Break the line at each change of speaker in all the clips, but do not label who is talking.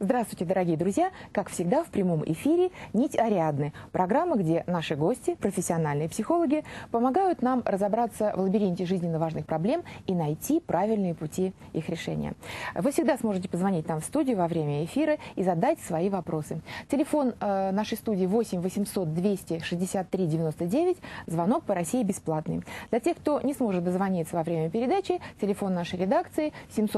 Здравствуйте, дорогие друзья! Как всегда, в прямом эфире «Нить Ариадны» – программа, где наши гости, профессиональные психологи, помогают нам разобраться в лабиринте жизненно важных проблем и найти правильные пути их решения. Вы всегда сможете позвонить нам в студию во время эфира и задать свои вопросы. Телефон нашей студии 8 800 263 99, звонок по России бесплатный. Для тех, кто не сможет дозвониться во время передачи, телефон нашей редакции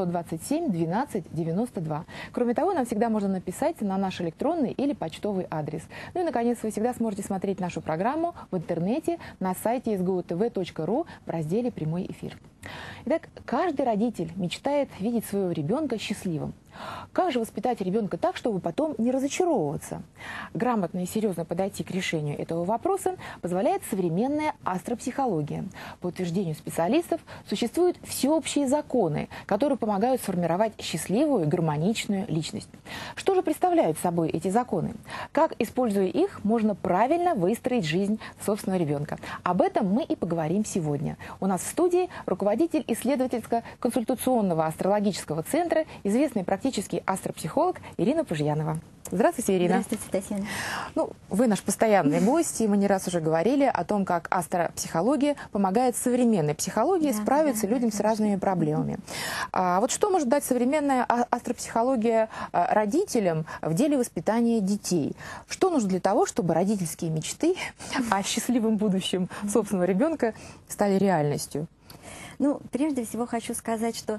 727 12 92. Кроме того, нам всегда можно написать на наш электронный или почтовый адрес. Ну и, наконец, вы всегда сможете смотреть нашу программу в интернете на сайте sgotv.ru в разделе «Прямой эфир». Итак, каждый родитель мечтает видеть своего ребенка счастливым. Как же воспитать ребенка так, чтобы потом не разочаровываться? Грамотно и серьезно подойти к решению этого вопроса позволяет современная астропсихология. По утверждению специалистов, существуют всеобщие законы, которые помогают сформировать счастливую и гармоничную личность. Что же представляют собой эти законы? Как, используя их, можно правильно выстроить жизнь собственного ребенка? Об этом мы и поговорим сегодня. У нас в студии руководитель исследовательско-консультационного астрологического центра, известный практический астропсихолог Ирина Пужьянова. Здравствуйте, Ирина.
Здравствуйте, Татьяна.
Ну, вы наш постоянный гость, и мы не раз уже говорили о том, как астропсихология помогает современной психологии справиться людям с разными проблемами. А вот что может дать современная астропсихология родителям в деле воспитания детей? Что нужно для того, чтобы родительские мечты о счастливом будущем собственного ребенка стали реальностью?
Ну, прежде всего хочу сказать, что,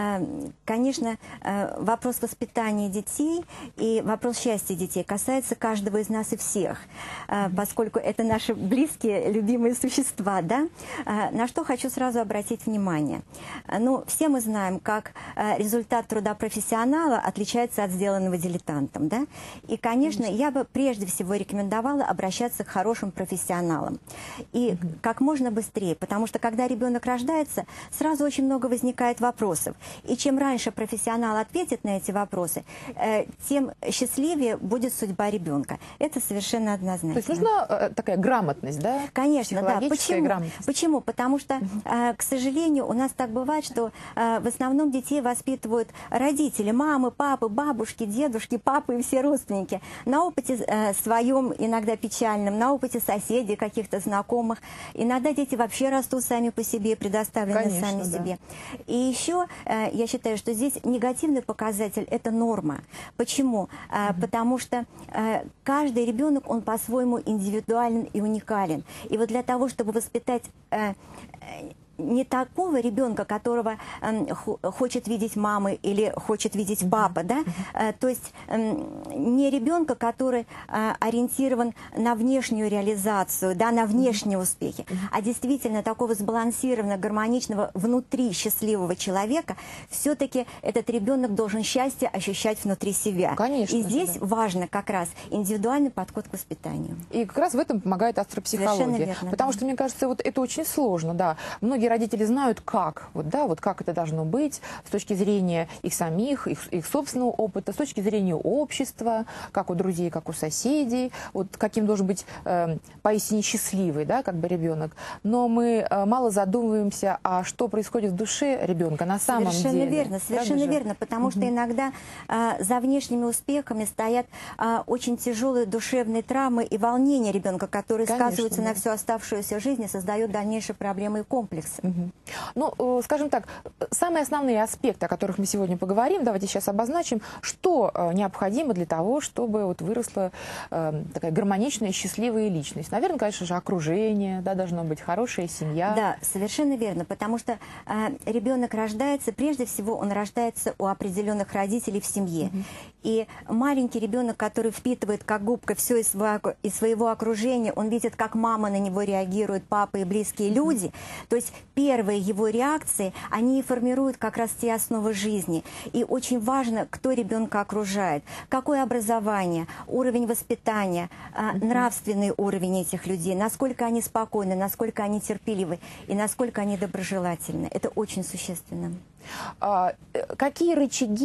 конечно, вопрос воспитания детей и вопрос счастья детей касается каждого из нас и всех, поскольку это наши близкие, любимые существа, да? На что хочу сразу обратить внимание. Ну, все мы знаем, как результат труда профессионала отличается от сделанного дилетантом, да? И, конечно, я бы прежде всего рекомендовала обращаться к хорошим профессионалам. И как можно быстрее, потому что, когда ребенок рождается, сразу очень много возникает вопросов. И чем раньше профессионал ответит на эти вопросы, тем счастливее будет судьба ребенка. Это совершенно однозначно.
То есть нужна такая грамотность, да?
Конечно, да. Почему?
Грамотность.
Почему? Потому что, к сожалению, у нас так бывает, что в основном детей воспитывают родители, мамы, папы, бабушки, дедушки, папы и все родственники. На опыте своем, иногда печальном, на опыте соседей, каких-то знакомых. Иногда дети вообще растут сами по себе, предоставлены сами себе. И еще я считаю, что здесь негативный показатель – это норма. Почему? Потому что каждый ребенок, он по-своему индивидуален и уникален. И вот для того, чтобы воспитать не такого ребенка, которого хочет видеть мама или хочет видеть папа, да? То есть не ребенка, который ориентирован на внешнюю реализацию, да, на внешние успехи, а действительно такого сбалансированного, гармоничного, внутри счастливого человека, все-таки этот ребенок должен счастье ощущать внутри себя.
Конечно.
И здесь важно как раз индивидуальный подход к воспитанию.
И как раз в этом помогает астропсихология.
Верно,
потому что, мне кажется, вот это очень сложно, да. Многие родители знают, как, вот как это должно быть с точки зрения их самих, их собственного опыта, с точки зрения общества, как у друзей, как у соседей, вот каким должен быть поистине счастливый, да, как бы ребенок. Но мы мало задумываемся, а что происходит в душе ребенка на самом деле.
Совершенно верно, потому что иногда за внешними успехами стоят очень тяжелые душевные травмы и волнения ребенка, которые сказываются на всю оставшуюся жизнь и создают дальнейшие проблемы и комплексы.
Ну, скажем так, самые основные аспекты, о которых мы сегодня поговорим, давайте сейчас обозначим, что необходимо для того, чтобы вот выросла такая гармоничная, счастливая личность. Наверное, конечно же, окружение, да, должно быть хорошая семья.
Да, совершенно верно, потому что ребенок рождается, прежде всего он рождается у определенных родителей в семье. И маленький ребенок, который впитывает как губка все из своего окружения, он видит, как мама на него реагирует, папа и близкие люди. То есть первые его реакции, они и формируют как раз те основы жизни. И очень важно, кто ребенка окружает, какое образование, уровень воспитания, нравственный уровень этих людей, насколько они спокойны, насколько они терпеливы и насколько они доброжелательны. Это очень существенно.
Какие рычаги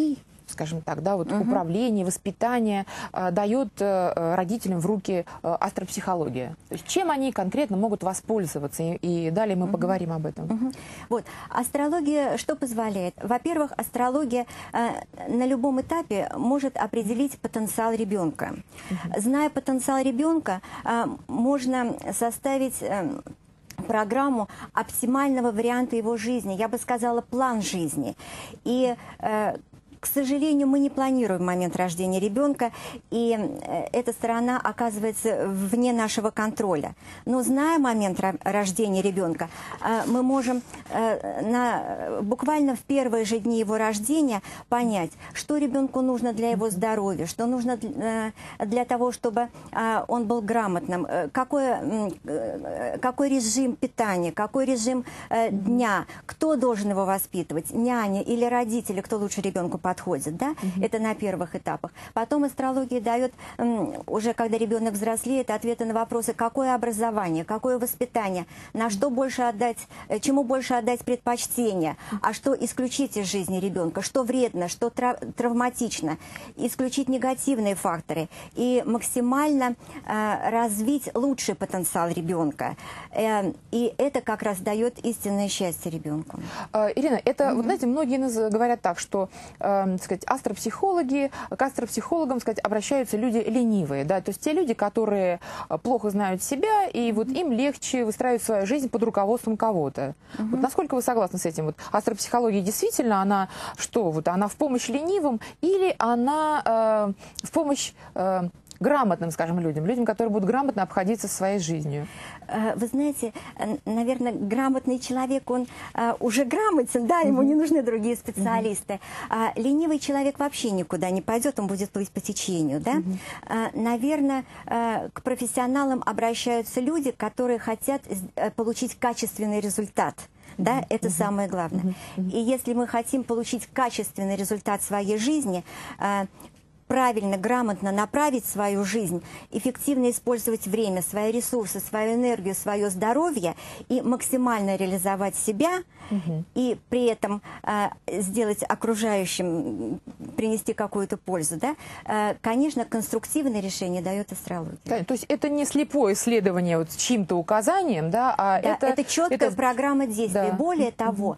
скажем так, да, вот управление, воспитание дает родителям в руки астропсихология? То есть чем они конкретно могут воспользоваться? И далее мы поговорим об этом.
Вот. Астрология что позволяет? Во-первых, астрология на любом этапе может определить потенциал ребенка. Зная потенциал ребенка, можно составить программу оптимального варианта его жизни, я бы сказала, план жизни. И к сожалению, мы не планируем момент рождения ребенка, и эта сторона оказывается вне нашего контроля. Но зная момент рождения ребенка, мы можем буквально в первые же дни его рождения понять, что ребенку нужно для его здоровья, что нужно для того, чтобы он был грамотным, какой режим питания, какой режим дня, кто должен его воспитывать, няня или родители, кто лучше ребенку подходит, да? Это на первых этапах. Потом астрология дает, уже когда ребенок взрослеет, ответы на вопросы, какое образование, какое воспитание, на что больше отдать, чему больше отдать предпочтение, а что исключить из жизни ребенка, что вредно, что травматично, исключить негативные факторы и максимально развить лучший потенциал ребенка. И это как раз дает истинное счастье ребенку.
Ирина, это, вот знаете, многие говорят так, что сказать, астропсихологи, к астропсихологам, сказать, обращаются люди ленивые, да, то есть те люди, которые плохо знают себя, и вот им легче выстраивать свою жизнь под руководством кого-то. Вот насколько вы согласны с этим? Вот астропсихология действительно, она что, вот она в помощь ленивым, или она в помощь грамотным, скажем, людям, которые будут грамотно обходиться своей жизнью?
Вы знаете, наверное, грамотный человек, он уже грамотен, да, ему не нужны другие специалисты. Ленивый человек вообще никуда не пойдет, он будет плыть по течению, да. Наверное, к профессионалам обращаются люди, которые хотят получить качественный результат. Да, это самое главное. И если мы хотим получить качественный результат своей жизни, правильно, грамотно направить свою жизнь, эффективно использовать время, свои ресурсы, свою энергию, свое здоровье и максимально реализовать себя, и при этом сделать окружающим, принести какую-то пользу, да, конечно, конструктивное решение дает астрология.
То есть это не слепое исследование вот с чьим-то указанием, да, а
да, это четкая программа действий. Да. Более того,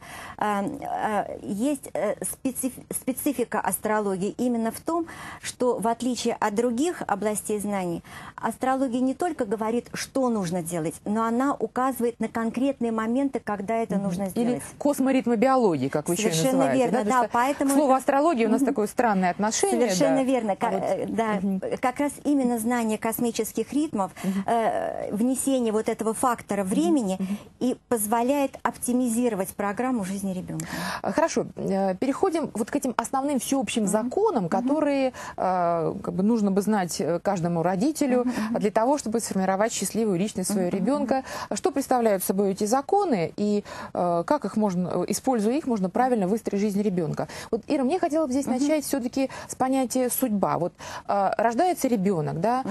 есть специфика астрологии именно в том, что в отличие от других областей знаний, астрология не только говорит, что нужно делать, но она указывает на конкретные моменты, когда это нужно сделать.
Или косморитмобиологии, как вы еще называете.
Совершенно верно, да.
Поэтому слово астрология у нас такое странное отношение.
Совершенно верно. Как раз именно знание космических ритмов, внесение вот этого фактора времени и позволяет оптимизировать программу жизни ребенка.
Хорошо, переходим вот к этим основным всеобщим законам, которые как бы нужно бы знать каждому родителю для того, чтобы сформировать счастливую личность своего ребенка. Что представляют собой эти законы и как их можно, используя их, можно правильно выстроить жизнь ребенка? Вот, Ира, мне хотелось бы здесь начать все-таки с понятия судьба. Вот рождается ребенок, да,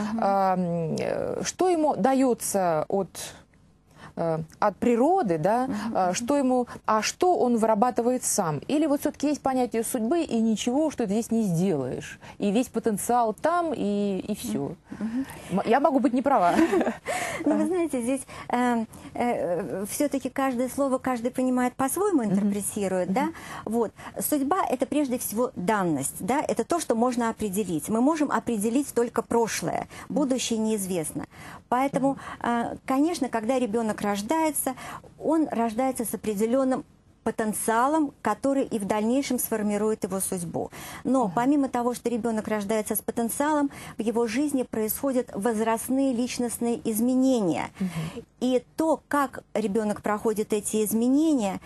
что ему дается от природы, да, что ему, а что он вырабатывает сам. Или вот все-таки есть понятие судьбы, и ничего, что ты здесь не сделаешь. И весь потенциал там, и все. Я могу быть не права.
Ну, вы знаете, здесь все-таки каждое слово каждый понимает по-своему, интерпретирует, да. Вот. Судьба – это прежде всего данность, да, это то, что можно определить. Мы можем определить только прошлое, будущее неизвестно. Поэтому, конечно, когда ребенок рождается, он рождается с определенным потенциалом, который и в дальнейшем сформирует его судьбу. Но помимо того, что ребенок рождается с потенциалом, в его жизни происходят возрастные личностные изменения. И то, как ребенок проходит эти изменения,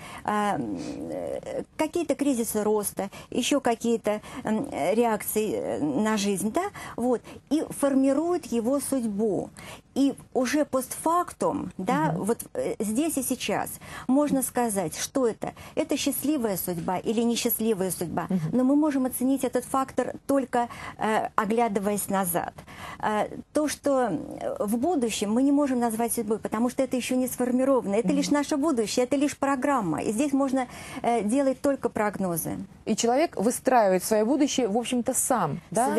какие-то кризисы роста, еще какие-то реакции на жизнь, да, вот, и формирует его судьбу. И уже постфактум, да, вот здесь и сейчас можно сказать, что это. Это счастливая судьба или несчастливая судьба. Но мы можем оценить этот фактор только оглядываясь назад. То, что в будущем мы не можем назвать судьбой, потому что это еще не сформировано. Это лишь наше будущее, это лишь программа. И здесь можно делать только прогнозы.
И человек выстраивает свое будущее, в общем-то, сам, да?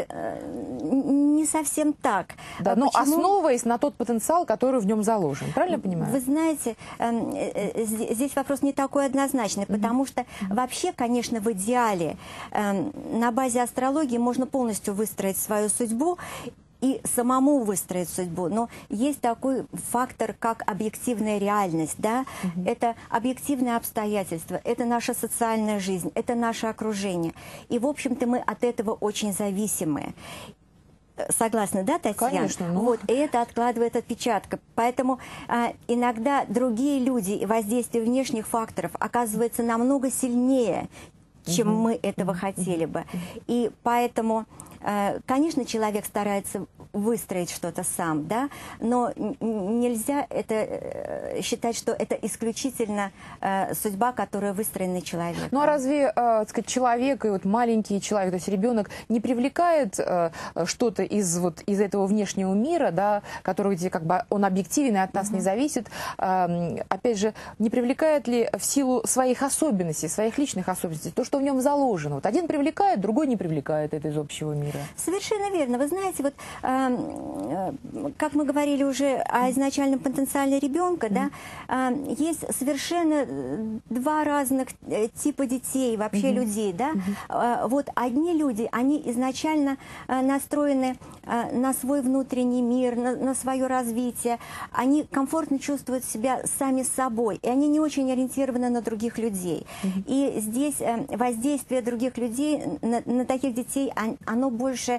Не совсем так.
Да, но основываясь на тот потенциал, который в нем заложен. Правильно я понимаю?
Вы знаете, здесь вопрос не такой однозначный, потому что вообще, конечно, в идеале на базе астрологии можно полностью выстроить свою судьбу и самому выстроить судьбу. Но есть такой фактор, как объективная реальность, да? Это объективные обстоятельства, это наша социальная жизнь, это наше окружение. И, в общем-то, мы от этого очень зависимы. Согласны, да, Татьяна?
Конечно. Ну...
Вот, и это откладывает отпечаток. Поэтому иногда другие люди и воздействие внешних факторов оказывается намного сильнее, чем мы этого хотели бы. И поэтому, конечно, человек старается выстроить что-то сам, да, но нельзя это считать, что это исключительно судьба, которая выстроена человеком.
Ну а разве, так сказать, человек и вот маленький человек, то есть ребенок, не привлекает что-то из этого внешнего мира, да, который где как бы он объективен и от нас не зависит, опять же, не привлекает ли в силу своих особенностей, своих личных особенностей, то, что в нем заложено? Вот один привлекает, другой не привлекает это из общего мира.
Совершенно верно. Вы знаете, вот как мы говорили уже о изначальном потенциале ребенка, да, есть совершенно два разных типа детей, вообще людей, да. Вот одни люди, они изначально настроены на свой внутренний мир, на свое развитие, они комфортно чувствуют себя сами собой, и они не очень ориентированы на других людей. И здесь воздействие других людей на таких детей, оно больше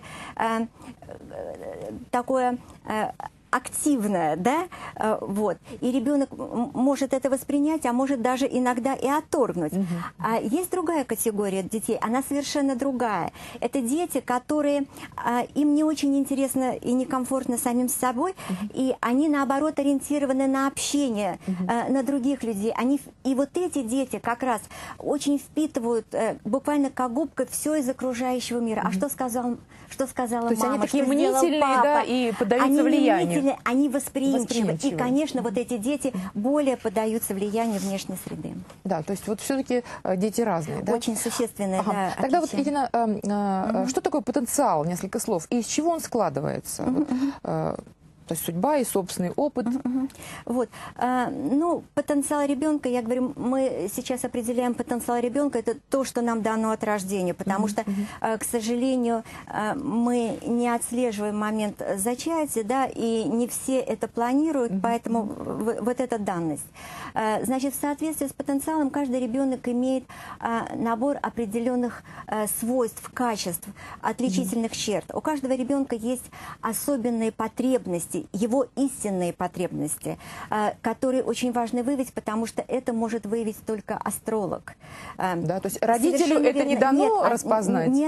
такое активное, да, вот, и ребенок может это воспринять, а может даже иногда и отторгнуть. А есть другая категория детей, она совершенно другая. Это дети, которые, им не очень интересно и некомфортно самим с собой, и они, наоборот, ориентированы на общение, на других людей. И вот эти дети как раз очень впитывают, буквально как губка, все из окружающего мира. А что сказала мама,
то есть они такие
что
мнительные,
папа?
да, и поддаются влиянию.
Они восприимчивы. И, конечно, вот эти дети более поддаются влиянию внешней среды.
Да, то есть вот все-таки дети разные, да?
Очень существенные, да.
Тогда вот, Ирина, что такое потенциал, несколько слов, и из чего он складывается? То есть судьба и собственный опыт.
Вот. Ну, потенциал ребенка, я говорю, мы сейчас определяем потенциал ребенка, это то, что нам дано от рождения, потому что, к сожалению, мы не отслеживаем момент зачатия, да, и не все это планируют, поэтому вот эта данность. Значит, в соответствии с потенциалом каждый ребенок имеет набор определенных свойств, качеств, отличительных черт. У каждого ребенка есть особенные потребности, его истинные потребности, которые очень важно выявить, потому что это может выявить только астролог.
Да, то есть родителю это не дано распознать?
Нет.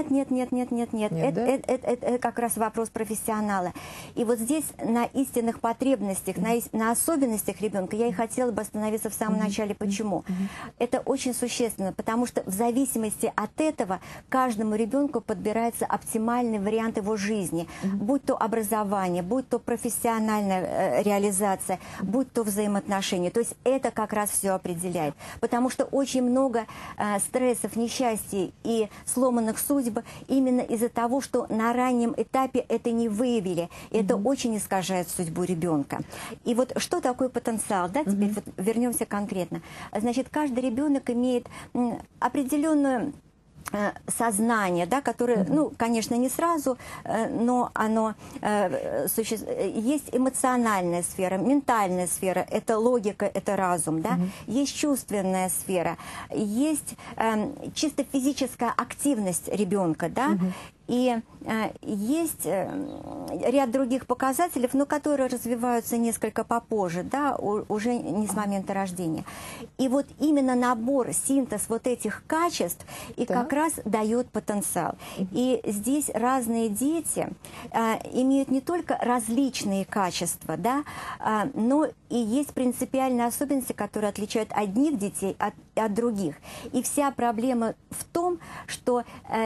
Это как раз вопрос профессионала. И вот здесь на истинных потребностях, на особенностях ребенка я и хотела бы остановиться в самом начале. Почему? Это очень существенно, потому что в зависимости от этого каждому ребенку подбирается оптимальный вариант его жизни, будь то образование, будь то профессиональная реализация, будь то взаимоотношения. То есть это как раз все определяет. Потому что очень много стрессов, несчастий и сломанных судеб именно из-за того, что на раннем этапе это не выявили. И это очень искажает судьбу ребенка. И вот что такое потенциал? Да? Теперь вот вернемся конкретно. Значит, каждый ребенок имеет определенную сознание, да, которое, ну, конечно, не сразу, но оно есть эмоциональная сфера, ментальная сфера, это логика, это разум, да, есть чувственная сфера, есть чисто физическая активность ребенка, да, И есть ряд других показателей, но которые развиваются несколько попозже, да, уже не с момента рождения. И вот именно набор, синтез вот этих качеств и как раз дает потенциал. И здесь разные дети имеют не только различные качества, да, но и есть принципиальные особенности, которые отличают одних детей от других. И вся проблема в том, что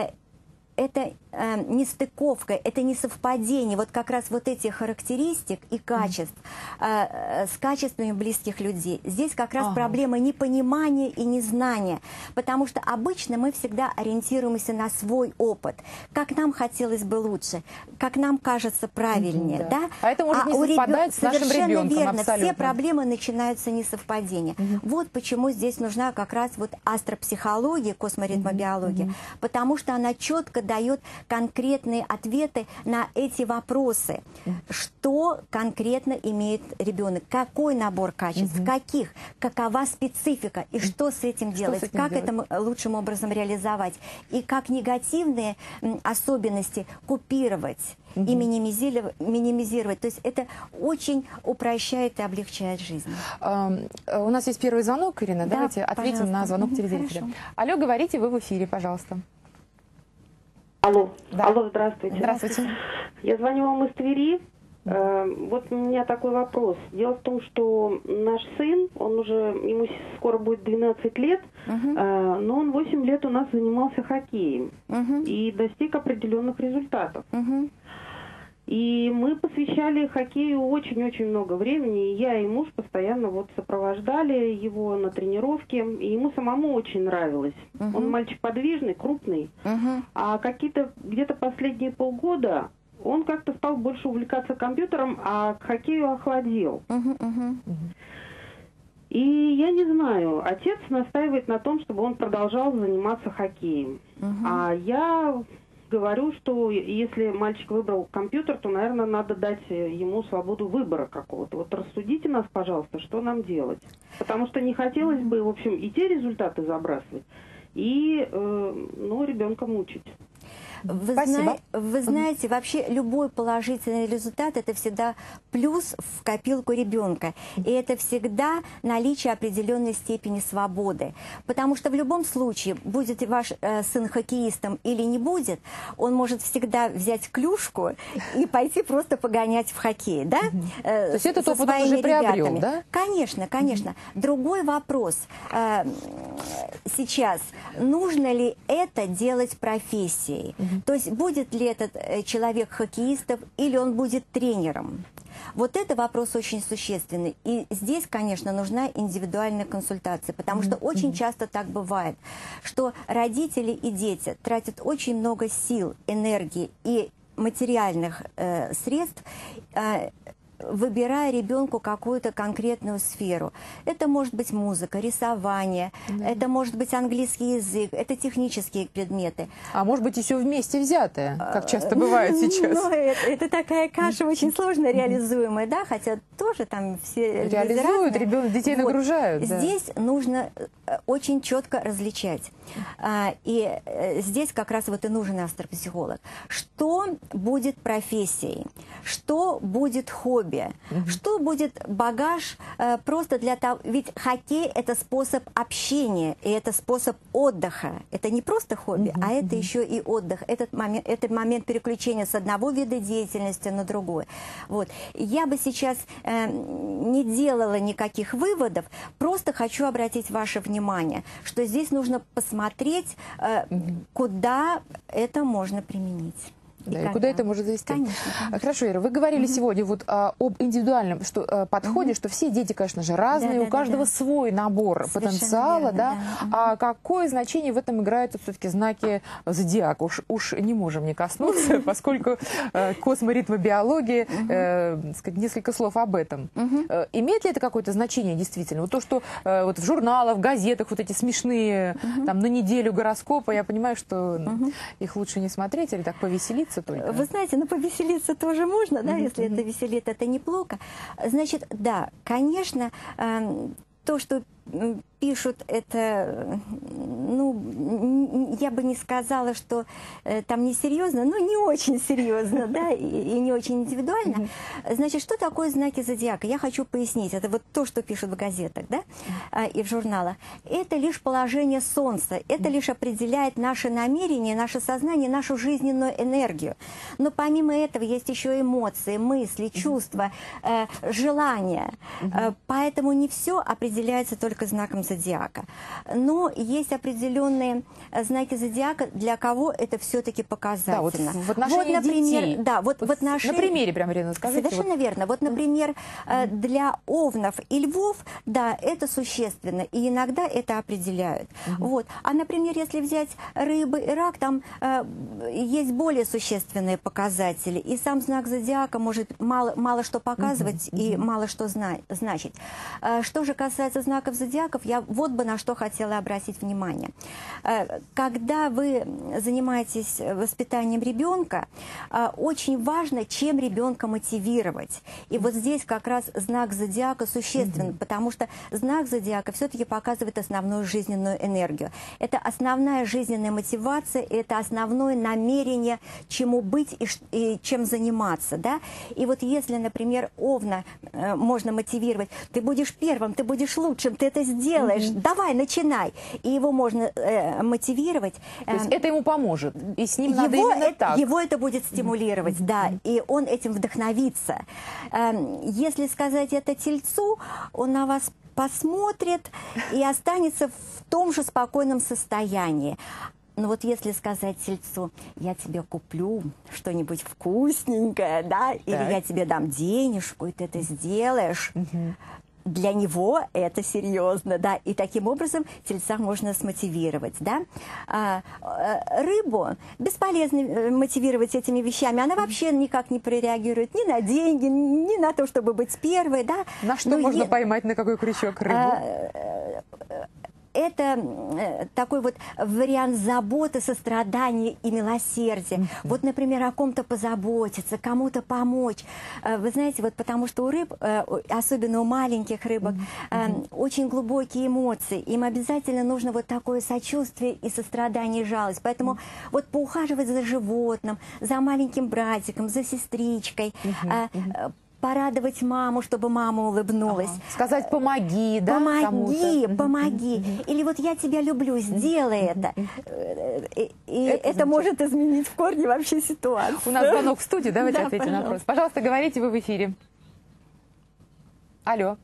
это нестыковка, это несовпадение вот как раз вот этих характеристик и качеств с качествами близких людей. Здесь как раз проблема непонимания и незнания, потому что обычно мы всегда ориентируемся на свой опыт, как нам хотелось бы лучше, как нам кажется правильнее. Да.
А это может не совпадать с нашим ребенком.
Верно,
абсолютно.
все проблемы начинаются несовпадения. Вот почему здесь нужна как раз вот астропсихология, косморитмобиология, потому что она четко дает конкретные ответы на эти вопросы. Что конкретно имеет ребенок? Какой набор качеств? Каких? Какова специфика? И что с этим делать? Как это лучшим образом реализовать? И как негативные особенности купировать и минимизировать. То есть это очень упрощает и облегчает жизнь.
У нас есть первый звонок, Ирина.
Да,
давайте ответим на звонок телезрителя.
Хорошо.
Алло, говорите, вы в эфире, пожалуйста.
Алло,
Да.
алло, здравствуйте.
Здравствуйте.
Я звоню вам из Твери. Вот у меня такой вопрос. Дело в том, что наш сын, ему скоро будет 12 лет, но он 8 лет у нас занимался хоккеем и достиг определенных результатов. И мы посвящали хоккею очень-очень много времени. И я и муж постоянно вот сопровождали его на тренировке. И ему самому очень нравилось. Он мальчик подвижный, крупный. А где-то последние полгода он как-то стал больше увлекаться компьютером, а к хоккею охладел. И я не знаю, отец настаивает на том, чтобы он продолжал заниматься хоккеем. А я говорю, что если мальчик выбрал компьютер, то, наверное, надо дать ему свободу выбора какого-то. Вот рассудите нас, пожалуйста, что нам делать. Потому что не хотелось бы, в общем, и те результаты забрасывать, и ребенка мучить.
Вы знаете, вообще любой положительный результат – это всегда плюс в копилку ребенка. И это всегда наличие определенной степени свободы. Потому что в любом случае, будет ваш сын хоккеистом или не будет, он может всегда взять клюшку и пойти просто погонять в хоккей. Да?
То есть этот опыт он уже приобрел, да?
Конечно, конечно. Другой вопрос сейчас, нужно ли это делать профессией? То есть будет ли этот человек хоккеистом или он будет тренером? Вот это вопрос очень существенный. И здесь, конечно, нужна индивидуальная консультация, потому что очень часто так бывает, что родители и дети тратят очень много сил, энергии и материальных средств, выбирая ребенку какую-то конкретную сферу. Это может быть музыка, рисование, это может быть английский язык, это технические предметы.
А может быть, и все вместе взятое, как часто бывает сейчас.
Ну, это такая каша очень сложно реализуемая, да, хотя тоже там все
реализуют, детей нагружают.
Здесь нужно очень четко различать. И здесь как раз вот и нужен астропсихолог. Что будет профессией? Что будет хобби? Что будет багаж просто для того... Ведь хоккей – это способ общения, и это способ отдыха. Это не просто хобби, а это еще и отдых. Это момент переключения с одного вида деятельности на другой. Вот. Я бы сейчас не делала никаких выводов, просто хочу обратить ваше внимание, что здесь нужно посмотреть, куда это можно применить.
Да, и куда это может завести?
Конечно.
Хорошо, Ира, вы говорили сегодня вот об индивидуальном подходе, что все дети, конечно же, разные, у каждого свой набор потенциала,
верно,
А какое значение в этом играют все-таки знаки зодиака? Уж не можем не коснуться, поскольку косморитмобиология, несколько слов об этом. Имеет ли это какое-то значение действительно? Вот то, что вот в журналах, в газетах вот эти смешные там на неделю гороскопа, я понимаю, что их лучше не смотреть или так повеселиться только.
Вы знаете, повеселиться тоже можно, да, если это веселит, это неплохо. Значит, да, конечно, то, что пишут это, ну, я бы не сказала, что там несерьезно, но не очень серьезно, да, и не очень индивидуально. Значит, что такое знаки зодиака? Я хочу пояснить. Это вот то, что пишут в газетах, да, и в журналах. Это лишь положение Солнца, это лишь определяет наши намерения, наше сознание, нашу жизненную энергию. Но помимо этого есть еще эмоции, мысли, чувства, желания. Поэтому не все определяется только знаком зодиака. Но есть определенные знаки зодиака, для кого это все-таки показательно.
Да, вот в отношении
вот, например,
детей.
Да, вот в отношении...
На примере прямо, Ирина, скажите.
Совершенно верно. Вот, например, для овнов и львов, да, это существенно, и иногда это определяют. Вот. А, например, если взять рыбы и рак, там есть более существенные показатели, и сам знак зодиака может мало что показывать и мало что значить. Что же касается знаков зодиаков, я вот бы на что хотела обратить внимание. Когда вы занимаетесь воспитанием ребенка, очень важно, чем ребенка мотивировать. И вот здесь как раз знак зодиака существен, потому что знак зодиака все-таки показывает основную жизненную энергию. Это основная жизненная мотивация, это основное намерение, чему быть и чем заниматься. Да? И вот если, например, овна можно мотивировать, ты будешь первым, ты будешь лучшим, ты это сделаешь, давай, начинай. И его можно мотивировать.
То есть это ему поможет, и с ним надо именно так.
Его это будет стимулировать, да, и он этим вдохновится. Если сказать это тельцу, он на вас посмотрит и останется в том же спокойном состоянии. Но вот если сказать тельцу, я тебе куплю что-нибудь вкусненькое, да, или я тебе дам денежку, и ты это сделаешь, для него это серьезно, да, и таким образом тельца можно смотивировать, да. Рыбу бесполезно мотивировать этими вещами, она вообще никак не прореагирует ни на деньги, ни на то, чтобы быть первой, да.
На что можно поймать, на какой крючок рыбу?
Это такой вот вариант заботы, сострадания и милосердия. Вот, например, о ком-то позаботиться, кому-то помочь. Вы знаете, вот потому что у рыб, особенно у маленьких рыбок, очень глубокие эмоции. Им обязательно нужно вот такое сочувствие и сострадание, и жалость. Поэтому вот поухаживать за животным, за маленьким братиком, за сестричкой, порадовать маму, чтобы мама улыбнулась.
Сказать «помоги», да?
Помоги. Или вот я тебя люблю, сделай это. И это может изменить в корне вообще ситуацию.
У нас звонок в студии, давайте ответим на вопрос. Пожалуйста, говорите, вы в эфире. Алло.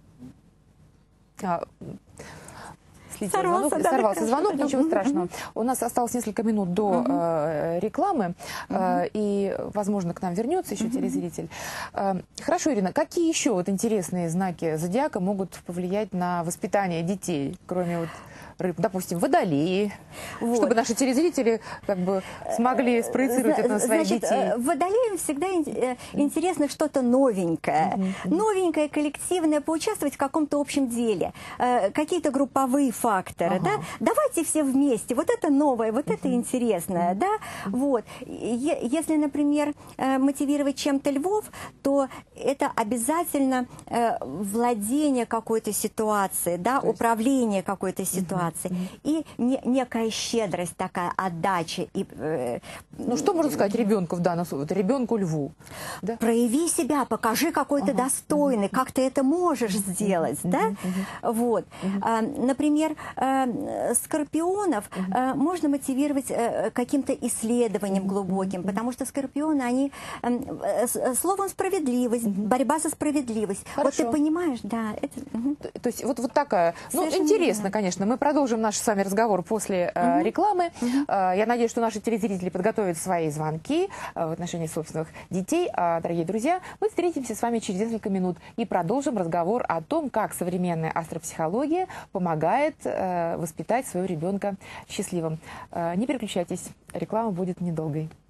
Сорвался звонок, ничего страшного. У нас осталось несколько минут до рекламы, и, возможно, к нам вернется еще телезритель. Хорошо, Ирина, какие еще вот интересные знаки зодиака могут повлиять на воспитание детей, кроме вот рыб, допустим, водолеи, чтобы наши телезрители как бы смогли спроецировать это на своих детей?
Водолеям всегда интересно что-то новенькое. Новенькое, коллективное, поучаствовать в каком-то общем деле. Какие-то групповые факторы. Да? Давайте все вместе. Вот это новое, вот это интересное. Да? Вот. Если, например, мотивировать чем-то львов, то это обязательно владение какой-то ситуацией, да? Управление какой-то ситуацией. И некая щедрость, такая отдача. И,
ну, что можно сказать ребенку в данном случае, ребенку-льву? Да?
Прояви себя, покажи, какой ты достойный, как ты это можешь сделать. Да? Вот. Например, скорпионов можно мотивировать каким-то исследованием глубоким, потому что скорпионы, они словом справедливость, борьба за справедливость.
Хорошо.
Вот ты понимаешь, да. Это,
То есть вот такая, ну, интересно, конечно. Мы продолжим наш с вами разговор после рекламы. Я надеюсь, что наши телезрители подготовят свои звонки в отношении собственных детей. Дорогие друзья, мы встретимся с вами через несколько минут и продолжим разговор о том, как современная астропсихология помогает воспитать своего ребенка счастливым. Не переключайтесь, реклама будет недолгой.